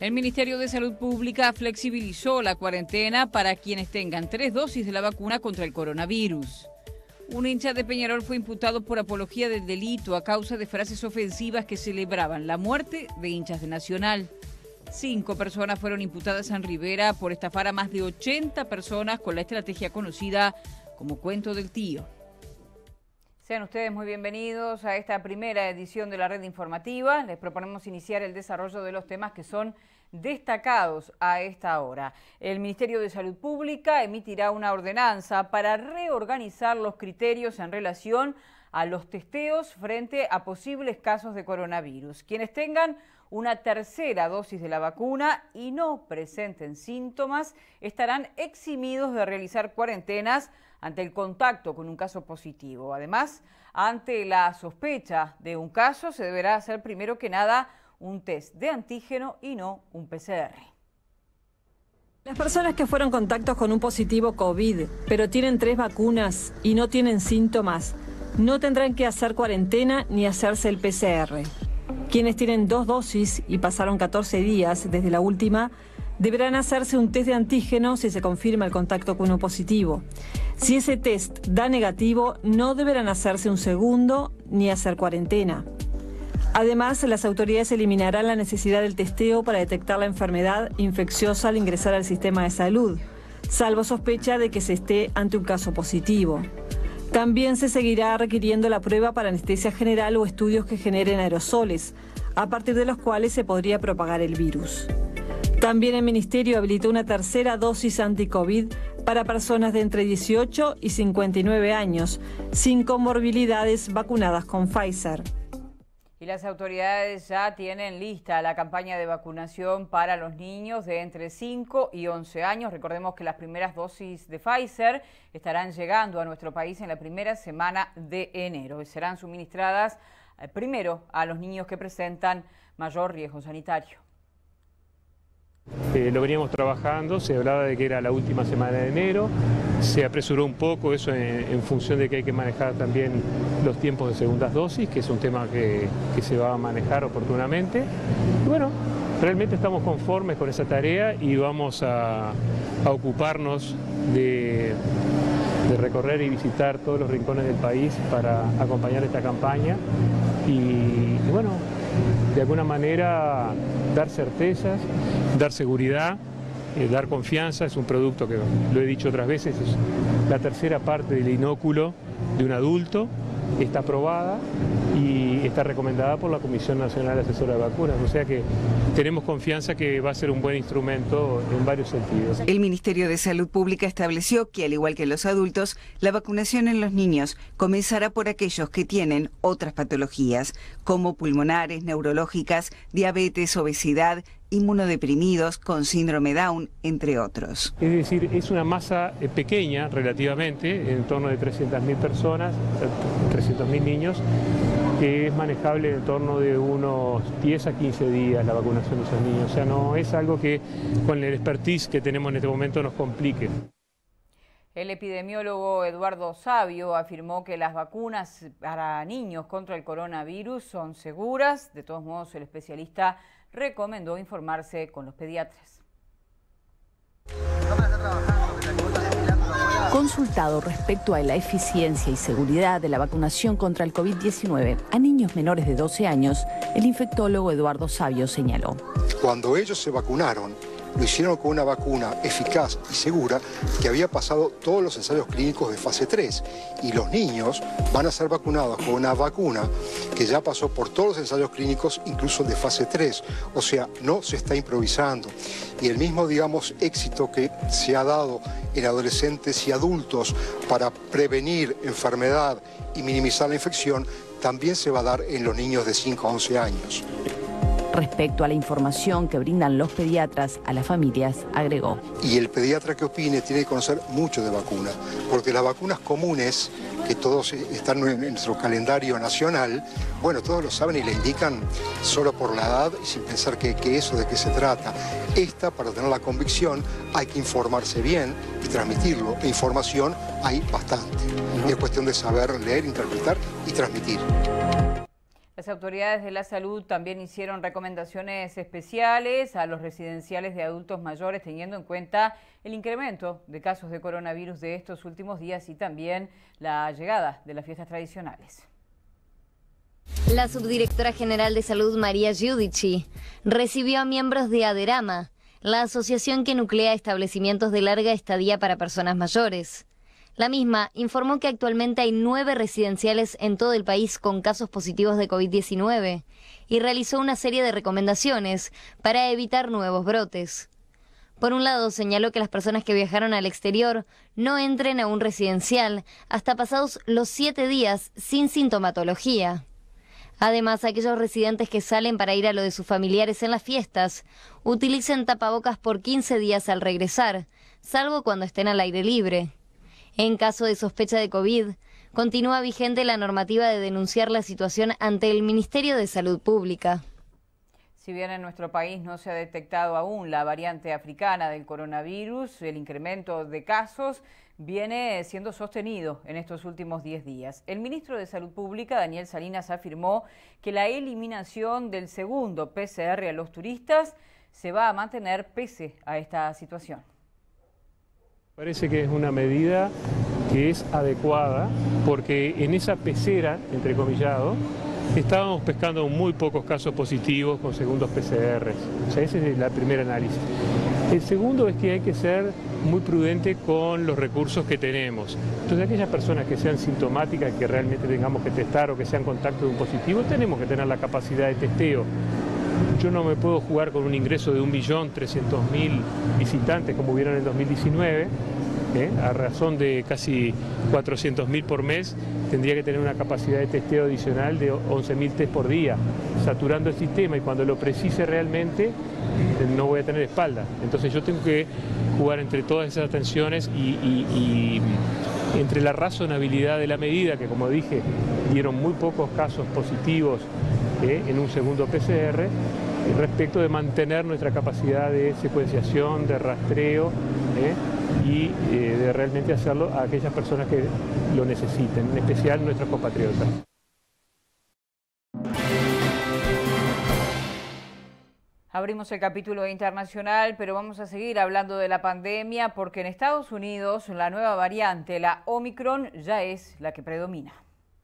El Ministerio de Salud Pública flexibilizó la cuarentena para quienes tengan 3 dosis de la vacuna contra el coronavirus. Un hincha de Peñarol fue imputado por apología del delito a causa de frases ofensivas que celebraban la muerte de hinchas de Nacional. 5 personas fueron imputadas en Rivera por estafar a más de 80 personas con la estrategia conocida como cuento del tío. Sean ustedes muy bienvenidos a esta primera edición de la red informativa. Les proponemos iniciar el desarrollo de los temas que son destacados a esta hora. El Ministerio de Salud Pública emitirá una ordenanza para reorganizar los criterios en relación a los testeos frente a posibles casos de coronavirus. Quienes tengan una tercera dosis de la vacuna y no presenten síntomas estarán eximidos de realizar cuarentenas ante el contacto con un caso positivo. Además, ante la sospecha de un caso, se deberá hacer primero que nada un test de antígeno y no un PCR. Las personas que fueron contactos con un positivo COVID, pero tienen 3 vacunas y no tienen síntomas, no tendrán que hacer cuarentena ni hacerse el PCR. Quienes tienen 2 dosis y pasaron 14 días desde la última, deberán hacerse un test de antígeno si se confirma el contacto con uno positivo. Si ese test da negativo, no deberán hacerse un segundo ni hacer cuarentena. Además, las autoridades eliminarán la necesidad del testeo para detectar la enfermedad infecciosa al ingresar al sistema de salud, salvo sospecha de que se esté ante un caso positivo. También se seguirá requiriendo la prueba para anestesia general o estudios que generen aerosoles, a partir de los cuales se podría propagar el virus. También el Ministerio habilitó una tercera dosis anti-COVID para personas de entre 18 y 59 años, sin comorbilidades vacunadas con Pfizer. Y las autoridades ya tienen lista la campaña de vacunación para los niños de entre 5 y 11 años. Recordemos que las primeras dosis de Pfizer estarán llegando a nuestro país en la primera semana de enero y serán suministradas primero a los niños que presentan mayor riesgo sanitario. Lo veníamos trabajando, se hablaba de que era la última semana de enero, se apresuró un poco eso en función de que hay que manejar también los tiempos de segundas dosis, que es un tema que se va a manejar oportunamente. Y bueno, realmente estamos conformes con esa tarea y vamos a ocuparnos de recorrer y visitar todos los rincones del país para acompañar esta campaña y bueno, de alguna manera dar certezas, dar seguridad, dar confianza. Es un producto que, lo he dicho otras veces, es la tercera parte del inóculo de un adulto, está aprobada y está recomendada por la Comisión Nacional Asesora de Vacunas, o sea que tenemos confianza que va a ser un buen instrumento en varios sentidos. El Ministerio de Salud Pública estableció que, al igual que los adultos, la vacunación en los niños comenzará por aquellos que tienen otras patologías, como pulmonares, neurológicas, diabetes, obesidad, inmunodeprimidos, con síndrome Down, entre otros. Es decir, es una masa pequeña relativamente, en torno de 300.000 personas, 300.000 niños, que es manejable en torno de unos 10 a 15 días la vacunación de esos niños. O sea, no es algo que con el expertise que tenemos en este momento nos complique. El epidemiólogo Eduardo Savio afirmó que las vacunas para niños contra el coronavirus son seguras. De todos modos, el especialista recomendó informarse con los pediatras. Consultado respecto a la eficiencia y seguridad de la vacunación contra el COVID-19 a niños menores de 12 años, el infectólogo Eduardo Savio señaló: cuando ellos se vacunaron, lo hicieron con una vacuna eficaz y segura que había pasado todos los ensayos clínicos de fase 3 y los niños van a ser vacunados con una vacuna que ya pasó por todos los ensayos clínicos, incluso de fase 3, o sea, no se está improvisando. Y el mismo, digamos, éxito que se ha dado en adolescentes y adultos para prevenir enfermedad y minimizar la infección, también se va a dar en los niños de 5 a 11 años. Respecto a la información que brindan los pediatras a las familias, agregó: y el pediatra que opine tiene que conocer mucho de vacunas, porque las vacunas comunes, que todos están en nuestro calendario nacional, bueno, todos lo saben y le indican solo por la edad y sin pensar que eso de qué se trata. Esta, para tener la convicción, hay que informarse bien y transmitirlo. E información hay bastante. Es cuestión de saber leer, interpretar y transmitir. Las autoridades de la salud también hicieron recomendaciones especiales a los residenciales de adultos mayores, teniendo en cuenta el incremento de casos de coronavirus de estos últimos días y también la llegada de las fiestas tradicionales. La subdirectora general de Salud, María Giudici, recibió a miembros de Aderama, la asociación que nuclea establecimientos de larga estadía para personas mayores. La misma informó que actualmente hay 9 residenciales en todo el país con casos positivos de COVID-19 y realizó una serie de recomendaciones para evitar nuevos brotes. Por un lado, señaló que las personas que viajaron al exterior no entren a un residencial hasta pasados los 7 días sin sintomatología. Además, aquellos residentes que salen para ir a lo de sus familiares en las fiestas, utilicen tapabocas por 15 días al regresar, salvo cuando estén al aire libre. En caso de sospecha de COVID, continúa vigente la normativa de denunciar la situación ante el Ministerio de Salud Pública. Si bien en nuestro país no se ha detectado aún la variante africana del coronavirus, el incremento de casos viene siendo sostenido en estos últimos 10 días. El ministro de Salud Pública, Daniel Salinas, afirmó que la eliminación del segundo PCR a los turistas se va a mantener pese a esta situación. Parece que es una medida que es adecuada porque en esa pecera, entrecomillado, estábamos pescando muy pocos casos positivos con segundos PCR. O sea, ese es el primer análisis. El segundo es que hay que ser muy prudente con los recursos que tenemos. Entonces, aquellas personas que sean sintomáticas, que realmente tengamos que testar o que sean contacto de un positivo, tenemos que tener la capacidad de testeo. Yo no me puedo jugar con un ingreso de 1.300.000 visitantes como hubieron en el 2019, a razón de casi 400.000 por mes, tendría que tener una capacidad de testeo adicional de 11.000 test por día, saturando el sistema, y cuando lo precise realmente no voy a tener espalda. Entonces yo tengo que jugar entre todas esas tensiones y entre la razonabilidad de la medida, que como dije, dieron muy pocos casos positivos en un segundo PCR, respecto de mantener nuestra capacidad de secuenciación, de rastreo y de realmente hacerlo a aquellas personas que lo necesiten, en especial nuestros compatriotas. Abrimos el capítulo internacional, pero vamos a seguir hablando de la pandemia porque en Estados Unidos la nueva variante, la Omicron, ya es la que predomina.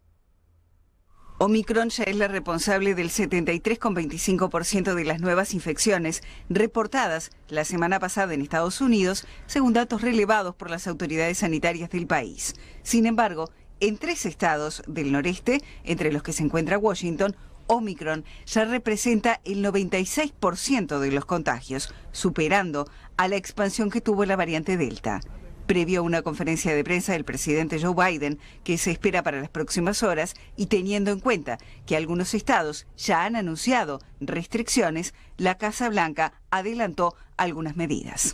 Omicron ya es la responsable del 73,25% de las nuevas infecciones reportadas la semana pasada en Estados Unidos, según datos relevados por las autoridades sanitarias del país. Sin embargo, en 3 estados del noreste, entre los que se encuentra Washington, Omicron ya representa el 96% de los contagios, superando a la expansión que tuvo la variante Delta. Previo a una conferencia de prensa del presidente Joe Biden, que se espera para las próximas horas, y teniendo en cuenta que algunos estados ya han anunciado restricciones, la Casa Blanca adelantó algunas medidas.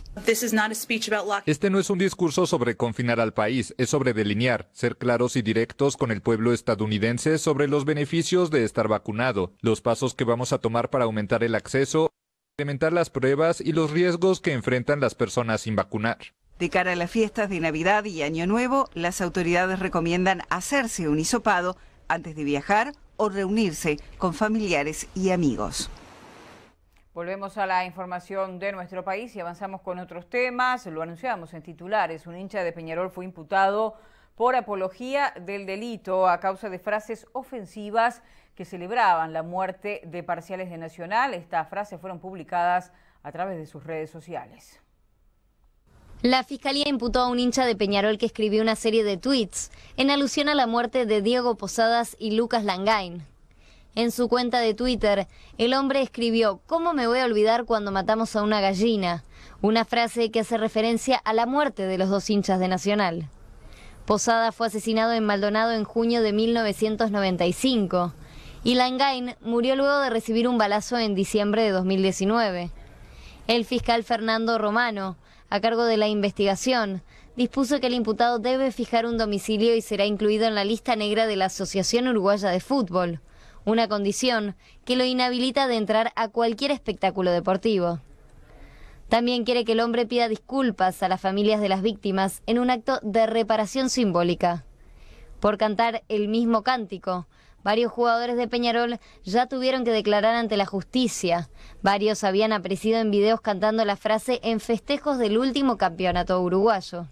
Este no es un discurso sobre confinar al país, es sobre delinear, ser claros y directos con el pueblo estadounidense sobre los beneficios de estar vacunado, los pasos que vamos a tomar para aumentar el acceso, incrementar las pruebas y los riesgos que enfrentan las personas sin vacunar. De cara a las fiestas de Navidad y Año Nuevo, las autoridades recomiendan hacerse un hisopado antes de viajar o reunirse con familiares y amigos. Volvemos a la información de nuestro país y avanzamos con otros temas. Lo anunciamos en titulares. Un hincha de Peñarol fue imputado por apología del delito a causa de frases ofensivas que celebraban la muerte de parciales de Nacional. Estas frases fueron publicadas a través de sus redes sociales. La Fiscalía imputó a un hincha de Peñarol que escribió una serie de tweets en alusión a la muerte de Diego Posadas y Lucas Langain. En su cuenta de Twitter, el hombre escribió: "¿Cómo me voy a olvidar cuando matamos a una gallina?", una frase que hace referencia a la muerte de los 2 hinchas de Nacional. Posada fue asesinado en Maldonado en junio de 1995 y Langain murió luego de recibir un balazo en diciembre de 2019. El fiscal Fernando Romano, a cargo de la investigación, dispuso que el imputado debe fijar un domicilio y será incluido en la lista negra de la Asociación Uruguaya de Fútbol, una condición que lo inhabilita de entrar a cualquier espectáculo deportivo. También quiere que el hombre pida disculpas a las familias de las víctimas en un acto de reparación simbólica. Por cantar el mismo cántico, Varios jugadores de Peñarol ya tuvieron que declarar ante la justicia. Varios habían aparecido en videos cantando la frase en festejos del último campeonato uruguayo.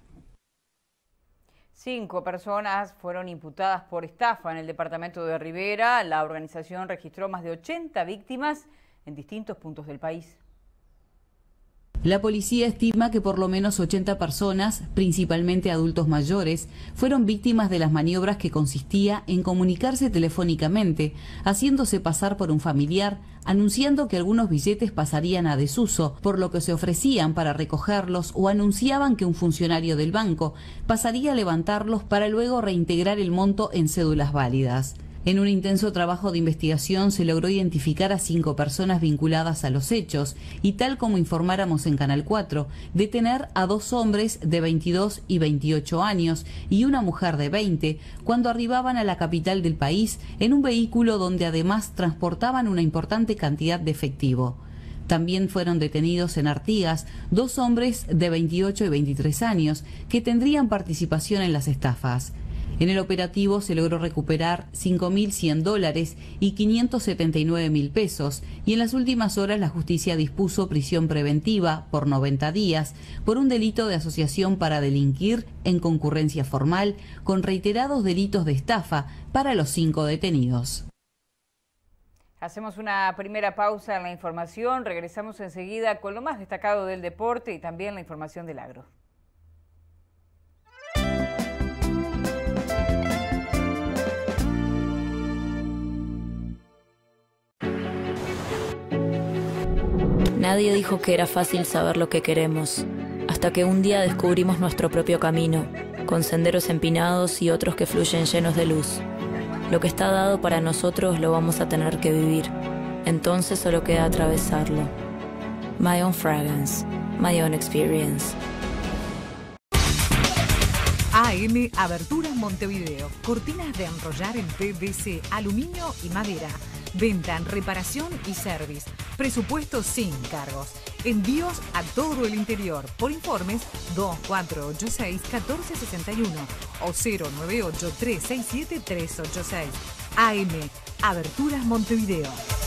5 personas fueron imputadas por estafa en el departamento de Rivera. La organización registró más de 80 víctimas en distintos puntos del país. La policía estima que por lo menos 80 personas, principalmente adultos mayores, fueron víctimas de las maniobras que consistía en comunicarse telefónicamente, haciéndose pasar por un familiar, anunciando que algunos billetes pasarían a desuso, por lo que se ofrecían para recogerlos o anunciaban que un funcionario del banco pasaría a levantarlos para luego reintegrar el monto en cédulas válidas. En un intenso trabajo de investigación se logró identificar a 5 personas vinculadas a los hechos y, tal como informáramos en Canal 4, detener a 2 hombres de 22 y 28 años y una mujer de 20 cuando arribaban a la capital del país en un vehículo donde además transportaban una importante cantidad de efectivo. También fueron detenidos en Artigas 2 hombres de 28 y 23 años que tendrían participación en las estafas. En el operativo se logró recuperar $5.100 y 579.000 pesos, y en las últimas horas la justicia dispuso prisión preventiva por 90 días por un delito de asociación para delinquir en concurrencia formal con reiterados delitos de estafa para los 5 detenidos. Hacemos una primera pausa en la información, regresamos enseguida con lo más destacado del deporte y también la información del agro. Nadie dijo que era fácil saber lo que queremos, hasta que un día descubrimos nuestro propio camino, con senderos empinados y otros que fluyen llenos de luz. Lo que está dado para nosotros lo vamos a tener que vivir, entonces solo queda atravesarlo. My own fragrance, my own experience. AM Aberturas Montevideo. Cortinas de enrollar en PVC, aluminio y madera. Venta, reparación y service. Presupuesto sin cargos. Envíos a todo el interior. Por informes 2486-1461 o 098-367-386. AM Aberturas Montevideo.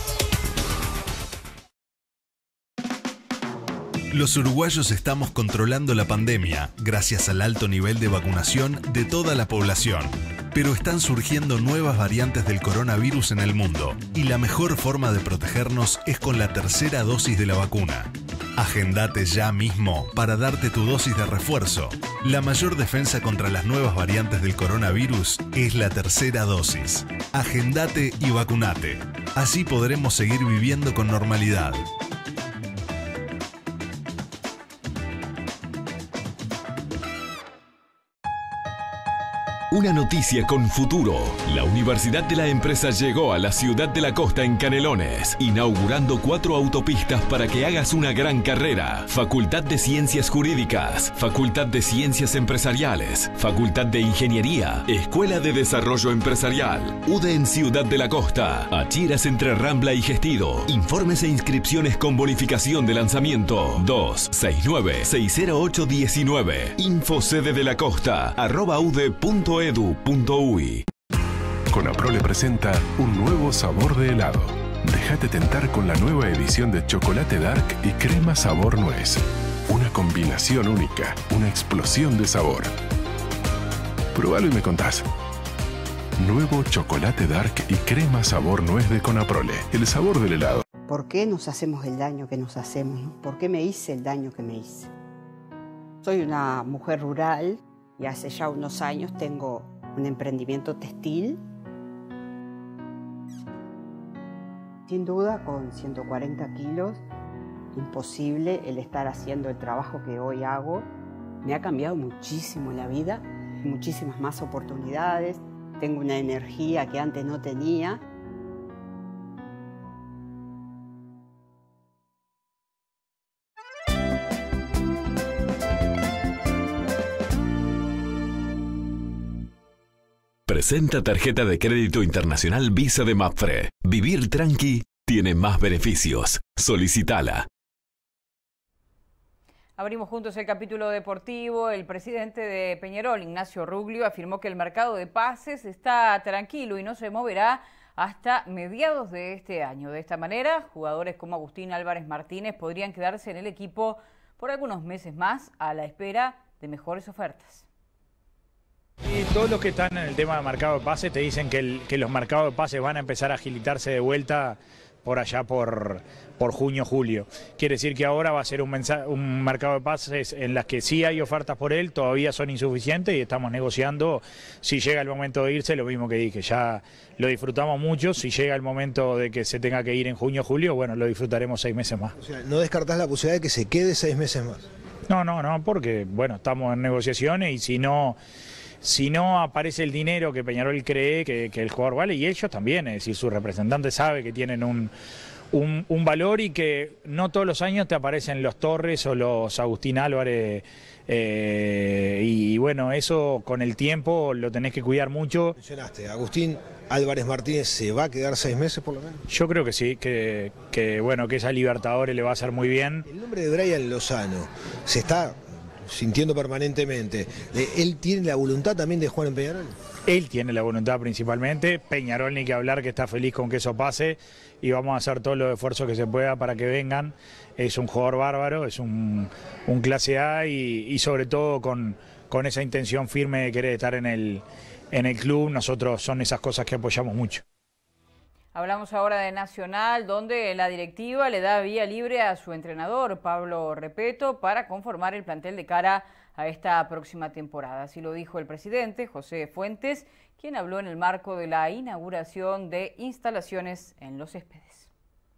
Los uruguayos estamos controlando la pandemia gracias al alto nivel de vacunación de toda la población. Pero están surgiendo nuevas variantes del coronavirus en el mundo y la mejor forma de protegernos es con la tercera dosis de la vacuna. Agendate ya mismo para darte tu dosis de refuerzo. La mayor defensa contra las nuevas variantes del coronavirus es la tercera dosis. Agendate y vacunate. Así podremos seguir viviendo con normalidad. Una noticia con futuro. La Universidad de la Empresa llegó a la ciudad de la costa en Canelones, inaugurando 4 autopistas para que hagas una gran carrera. Facultad de Ciencias Jurídicas, Facultad de Ciencias Empresariales, Facultad de Ingeniería, Escuela de Desarrollo Empresarial. UDE en Ciudad de la Costa, Achiras entre Rambla y Gestido. Informes e inscripciones con bonificación de lanzamiento 269-60819. Info sede de la costa @ude.edu.uy. Conaprole presenta un nuevo sabor de helado. Déjate tentar con la nueva edición de chocolate dark y crema sabor nuez. Una combinación única, una explosión de sabor. Probalo y me contás. Nuevo chocolate dark y crema sabor nuez de Conaprole. El sabor del helado. ¿Por qué nos hacemos el daño que nos hacemos? ¿Por qué me hice el daño que me hice? Soy una mujer rural y hace ya unos años tengo un emprendimiento textil. Sin duda, con 140 kilos, imposible el estar haciendo el trabajo que hoy hago. Me ha cambiado muchísimo la vida, muchísimas más oportunidades. Tengo una energía que antes no tenía. Presenta tarjeta de crédito internacional Visa de Mapfre. Vivir tranqui tiene más beneficios. Solicitala. Abrimos juntos el capítulo deportivo. El presidente de Peñarol, Ignacio Ruglio, afirmó que el mercado de pases está tranquilo y no se moverá hasta mediados de este año. De esta manera, jugadores como Agustín Álvarez Martínez podrían quedarse en el equipo por algunos meses más a la espera de mejores ofertas. Y todos los que están en el tema de mercado de pases te dicen que los mercados de pases van a empezar a agilitarse de vuelta por allá por junio, julio. Quiere decir que ahora va a ser un mercado de pases en las que sí hay ofertas por él, todavía son insuficientes y estamos negociando. Si llega el momento de irse, lo mismo que dije, ya lo disfrutamos mucho. Si llega el momento de que se tenga que ir en junio, julio, bueno, lo disfrutaremos 6 meses más. O sea, ¿no descartás la posibilidad de que se quede 6 meses más? No, porque bueno, estamos en negociaciones y si no aparece el dinero que Peñarol cree que el jugador vale, y ellos también, es decir, su representante sabe que tienen un valor y que no todos los años te aparecen los Torres o los Agustín Álvarez, y bueno, eso con el tiempo lo tenés que cuidar mucho. Mencionaste, Agustín Álvarez Martínez, ¿se va a quedar 6 meses por lo menos? Yo creo que sí, que bueno, que esa Libertadores le va a hacer muy bien. El nombre de Brian Lozano se está sintiendo permanentemente. ¿Él tiene la voluntad también de jugar en Peñarol? Él tiene la voluntad principalmente. Peñarol ni que hablar, que está feliz con que eso pase y vamos a hacer todos los esfuerzos que se pueda para que vengan. Es un jugador bárbaro, es un clase A y sobre todo con esa intención firme de querer estar en el club. Nosotros son esas cosas que apoyamos mucho. Hablamos ahora de Nacional, donde la directiva le da vía libre a su entrenador, Pablo Repeto, para conformar el plantel de cara a esta próxima temporada. Así lo dijo el presidente, José Fuentes, quien habló en el marco de la inauguración de instalaciones en Los Céspedes.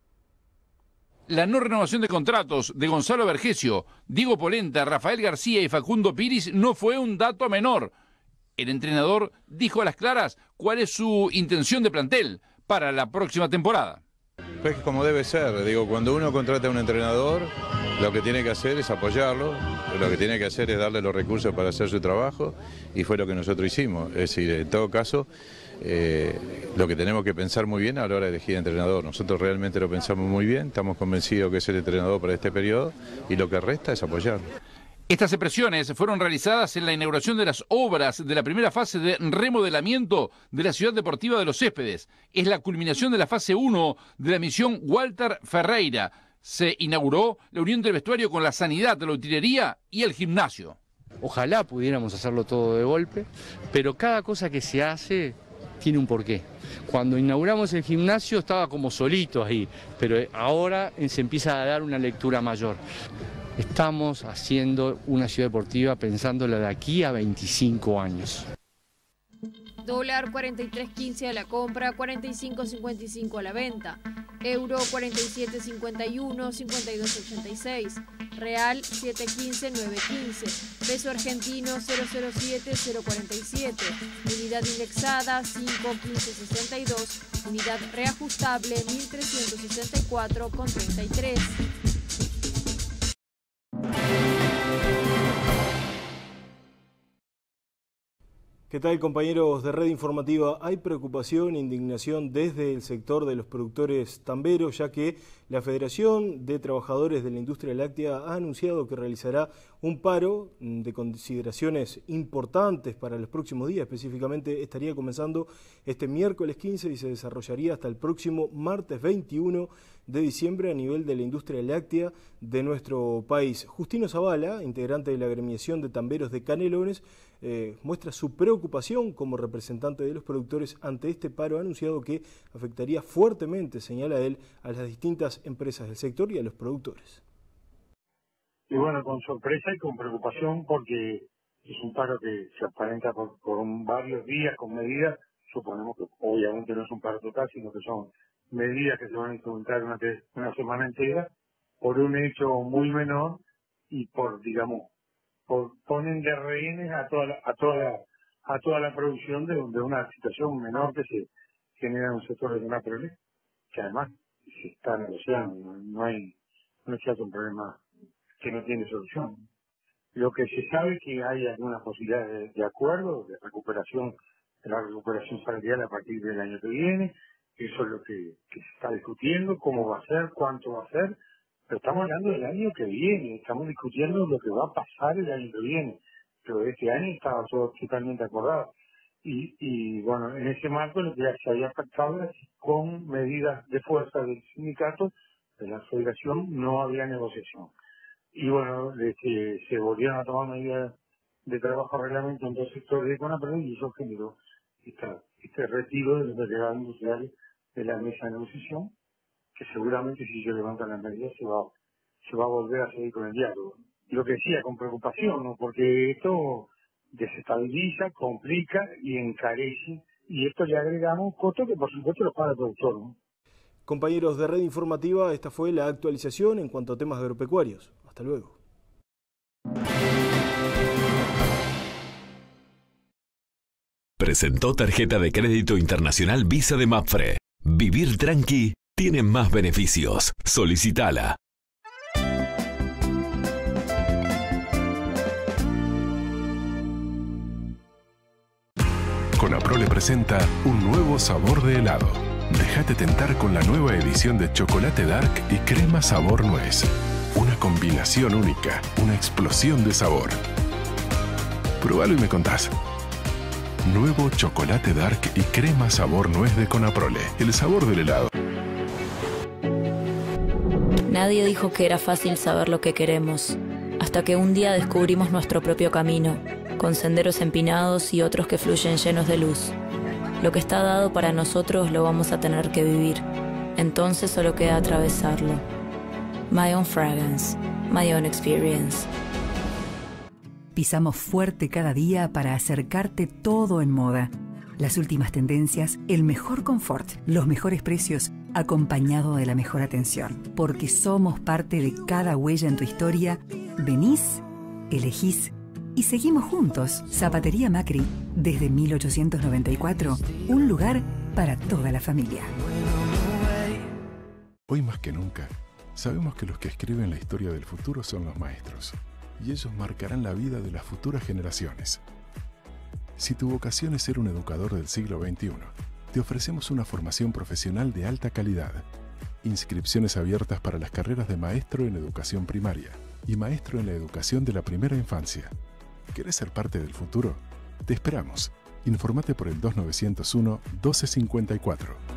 La no renovación de contratos de Gonzalo Vergesio, Diego Polenta, Rafael García y Facundo Piris no fue un dato menor. El entrenador dijo a las claras cuál es su intención de plantel para la próxima temporada. Pues como debe ser, digo, cuando uno contrata a un entrenador, lo que tiene que hacer es apoyarlo, lo que tiene que hacer es darle los recursos para hacer su trabajo, y fue lo que nosotros hicimos. Es decir, en todo caso, lo que tenemos que pensar muy bien a la hora de elegir entrenador. Nosotros realmente lo pensamos muy bien, estamos convencidos que es el entrenador para este periodo, y lo que resta es apoyarlo. Estas expresiones fueron realizadas en la inauguración de las obras de la primera fase de remodelamiento de la Ciudad Deportiva de Los Céspedes. Es la culminación de la fase 1 de la misión Walter Ferreira. Se inauguró la unión del vestuario con la sanidad, la utilería y el gimnasio. Ojalá pudiéramos hacerlo todo de golpe, pero cada cosa que se hace tiene un porqué. Cuando inauguramos el gimnasio estaba como solito ahí, pero ahora se empieza a dar una lectura mayor. Estamos haciendo una ciudad deportiva pensándola de aquí a 25 años. Dólar 43.15 a la compra, 45.55 a la venta. Euro 47.51, 52.86. Real 7.15, 9.15. Peso argentino 0.07, 0.47. Unidad indexada 5.15.62. Unidad reajustable 1.364,33. ¿Qué tal, compañeros de Red Informativa? Hay preocupación e indignación desde el sector de los productores tamberos, ya que la Federación de Trabajadores de la Industria Láctea ha anunciado que realizará un paro de consideraciones importantes para los próximos días. Específicamente estaría comenzando este miércoles 15 y se desarrollaría hasta el próximo martes 21 de diciembre a nivel de la industria láctea de nuestro país. Justino Zavala, integrante de la agremiación de tamberos de Canelones, muestra su preocupación como representante de los productores ante este paro anunciado que afectaría fuertemente, señala él, a las distintas empresas del sector y a los productores. Y bueno, con sorpresa y con preocupación, porque es un paro que se aparenta por varios días con medidas. Suponemos que obviamente no es un paro total, sino que son medidas que se van a implementar una semana entera por un hecho muy menor y ponen de rehenes a toda la producción de una situación menor que se genera en un sector de una problema, que además se está negociando, no es un problema que no tiene solución. Lo que se sabe es que hay algunas posibilidades de acuerdo, de recuperación, de la recuperación salarial a partir del año que viene. Eso es lo que se está discutiendo, cómo va a ser, cuánto va a ser, Pero estamos hablando del año que viene, estamos discutiendo lo que va a pasar el año que viene, pero este año estaba todo totalmente acordado. Y bueno, en ese marco lo que se había pactado es con medidas de fuerza del sindicato, de la federación, no había negociación. Y bueno, se volvieron a tomar medidas de trabajo reglamento en dos sectores de CONAPROL y eso generó este retiro de los delegados industriales de la mesa de negociación, que seguramente si se levantan las medidas se va a volver a seguir con el diálogo. Lo que decía, con preocupación, ¿no? Porque esto desestabiliza, complica y encarece, y esto le agregamos costos que por supuesto los paga el productor, ¿no? Compañeros de Red Informativa, esta fue la actualización en cuanto a temas agropecuarios. Hasta luego. Presentó tarjeta de crédito internacional Visa de Mapfre. Vivir tranqui tiene más beneficios. Solicitala. Conaprole presenta un nuevo sabor de helado. Déjate tentar con la nueva edición de chocolate dark y crema sabor nuez. Una combinación única, una explosión de sabor. Probalo y me contás. Nuevo chocolate dark y crema sabor nuez de Conaprole. El sabor del helado. Nadie dijo que era fácil saber lo que queremos, hasta que un día descubrimos nuestro propio camino, con senderos empinados y otros que fluyen llenos de luz. Lo que está dado para nosotros lo vamos a tener que vivir, entonces solo queda atravesarlo. My own fragrance, my own experience. Pisamos fuerte cada día para acercarte todo en moda. Las últimas tendencias, el mejor confort, los mejores precios, acompañado de la mejor atención. Porque somos parte de cada huella en tu historia, venís, elegís y seguimos juntos. Zapatería Macri, desde 1894, un lugar para toda la familia. Hoy más que nunca, sabemos que los que escriben la historia del futuro son los maestros, y ellos marcarán la vida de las futuras generaciones. Si tu vocación es ser un educador del siglo XXI, te ofrecemos una formación profesional de alta calidad. Inscripciones abiertas para las carreras de maestro en educación primaria y maestro en la educación de la primera infancia. ¿Querés ser parte del futuro? Te esperamos. Informate por el 2901-1254.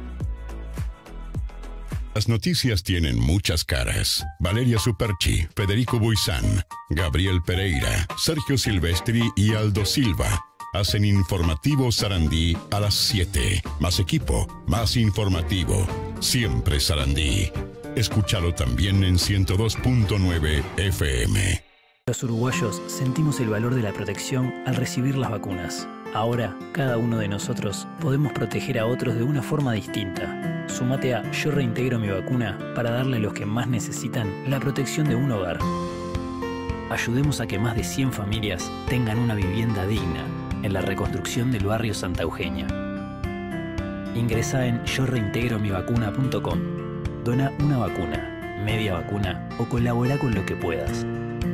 Las noticias tienen muchas caras. Valeria Superchi, Federico Buizán, Gabriel Pereira, Sergio Silvestri y Aldo Silva hacen Informativo Sarandí a las 7. Más equipo, más informativo. Siempre Sarandí. Escúchalo también en 102.9 FM. Los uruguayos sentimos el valor de la protección al recibir las vacunas. Ahora, cada uno de nosotros podemos proteger a otros de una forma distinta. Súmate a Yo Reintegro Mi Vacuna para darle a los que más necesitan la protección de un hogar. Ayudemos a que más de 100 familias tengan una vivienda digna en la reconstrucción del barrio Santa Eugenia. Ingresá en yoreintegromivacuna.com. Dona una vacuna, media vacuna o colabora con lo que puedas.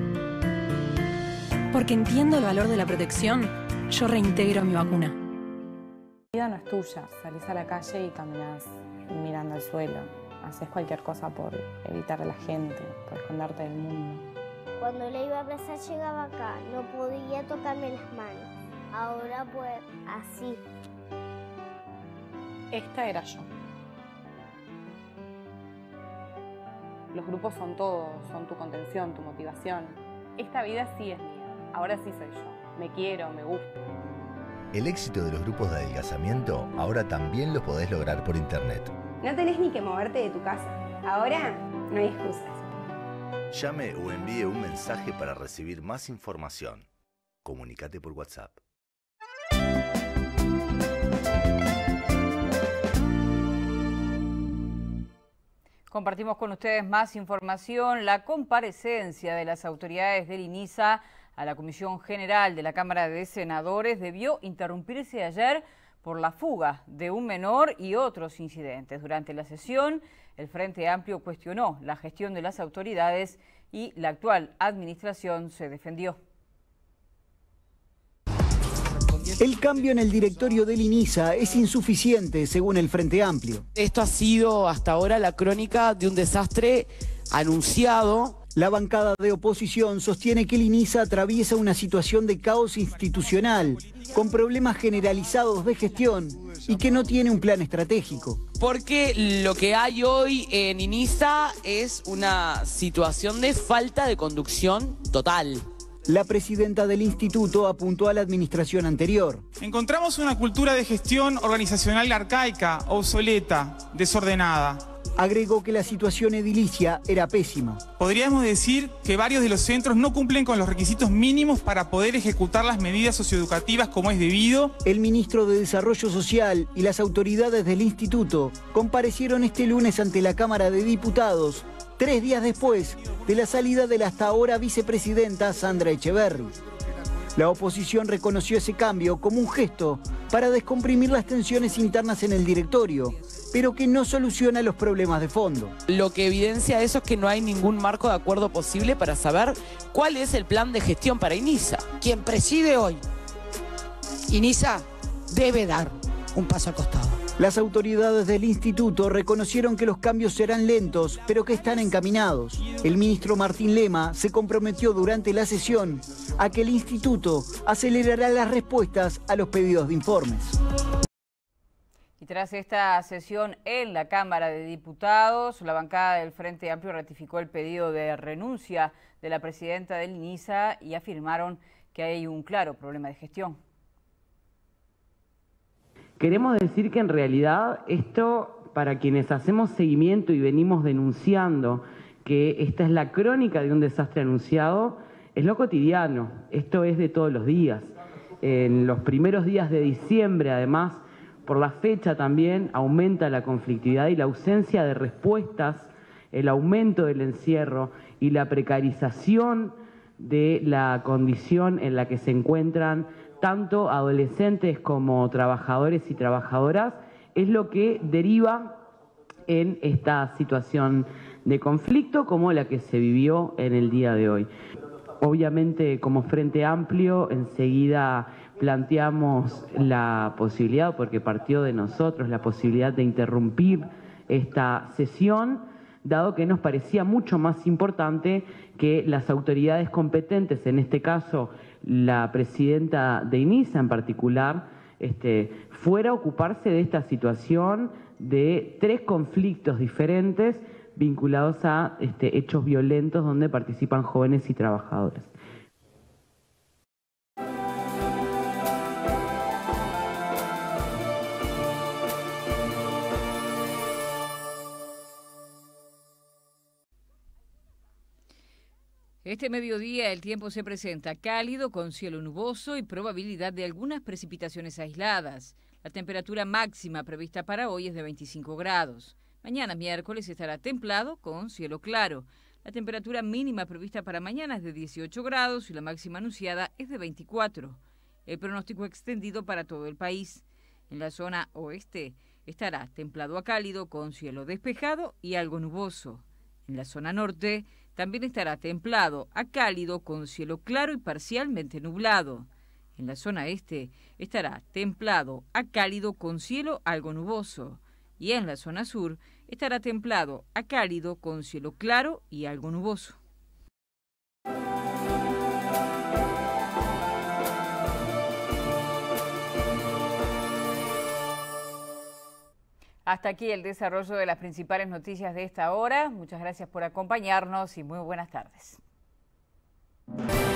Porque entiendo el valor de la protección, yo reintegro mi vacuna. La vida no es tuya. Salís a la calle y caminas mirando al suelo. Haces cualquier cosa por evitar a la gente, por esconderte del mundo. Cuando le iba a abrazar llegaba acá, no podía tocarme las manos. Ahora pues así. Esta era yo. Los grupos son todo, son tu contención, tu motivación. Esta vida sí es mía. Ahora sí soy yo. Me quiero, me gusto. El éxito de los grupos de adelgazamiento ahora también lo podés lograr por internet. No tenés ni que moverte de tu casa. Ahora no hay excusas. Llame o envíe un mensaje para recibir más información. Comunicate por WhatsApp. Compartimos con ustedes más información. La comparecencia de las autoridades del INISA a la Comisión General de la Cámara de Senadores debió interrumpirse ayer por la fuga de un menor y otros incidentes. Durante la sesión, el Frente Amplio cuestionó la gestión de las autoridades y la actual administración se defendió. El cambio en el directorio del INISA es insuficiente, según el Frente Amplio. Esto ha sido hasta ahora la crónica de un desastre anunciado. La bancada de oposición sostiene que el INISA atraviesa una situación de caos institucional, con problemas generalizados de gestión y que no tiene un plan estratégico. Porque lo que hay hoy en INISA es una situación de falta de conducción total. La presidenta del instituto apuntó a la administración anterior. Encontramos una cultura de gestión organizacional arcaica, obsoleta, desordenada. Agregó que la situación edilicia era pésima. Podríamos decir que varios de los centros no cumplen con los requisitos mínimos para poder ejecutar las medidas socioeducativas como es debido. El ministro de Desarrollo Social y las autoridades del instituto comparecieron este lunes ante la Cámara de Diputados, 3 días después de la salida de la hasta ahora vicepresidenta Sandra Echeverri. La oposición reconoció ese cambio como un gesto para descomprimir las tensiones internas en el directorio, pero que no soluciona los problemas de fondo. Lo que evidencia eso es que no hay ningún marco de acuerdo posible para saber cuál es el plan de gestión para INISA. Quien preside hoy INISA debe dar un paso al costado. Las autoridades del instituto reconocieron que los cambios serán lentos, pero que están encaminados. El ministro Martín Lema se comprometió durante la sesión a que el instituto acelerará las respuestas a los pedidos de informes. Y tras esta sesión en la Cámara de Diputados, la bancada del Frente Amplio ratificó el pedido de renuncia de la presidenta del INISA y afirmaron que hay un claro problema de gestión. Queremos decir que en realidad esto, para quienes hacemos seguimiento y venimos denunciando que esta es la crónica de un desastre anunciado, es lo cotidiano, esto es de todos los días. En los primeros días de diciembre, además, por la fecha también aumenta la conflictividad y la ausencia de respuestas, el aumento del encierro y la precarización de la condición en la que se encuentran tanto adolescentes como trabajadores y trabajadoras, es lo que deriva en esta situación de conflicto como la que se vivió en el día de hoy. Obviamente, como Frente Amplio, enseguida planteamos la posibilidad, porque partió de nosotros, la posibilidad de interrumpir esta sesión, dado que nos parecía mucho más importante que las autoridades competentes, en este caso la presidenta de INISA en particular, fuera a ocuparse de esta situación de 3 conflictos diferentes vinculados a hechos violentos donde participan jóvenes y trabajadores. Este mediodía el tiempo se presenta cálido con cielo nuboso y probabilidad de algunas precipitaciones aisladas. La temperatura máxima prevista para hoy es de 25 grados. Mañana miércoles estará templado con cielo claro. La temperatura mínima prevista para mañana es de 18 grados y la máxima anunciada es de 24. El pronóstico extendido para todo el país. En la zona oeste estará templado a cálido con cielo despejado y algo nuboso. En la zona norte también estará templado a cálido con cielo claro y parcialmente nublado. En la zona este estará templado a cálido con cielo algo nuboso. Y en la zona sur estará templado a cálido con cielo claro y algo nuboso. Hasta aquí el desarrollo de las principales noticias de esta hora. Muchas gracias por acompañarnos y muy buenas tardes.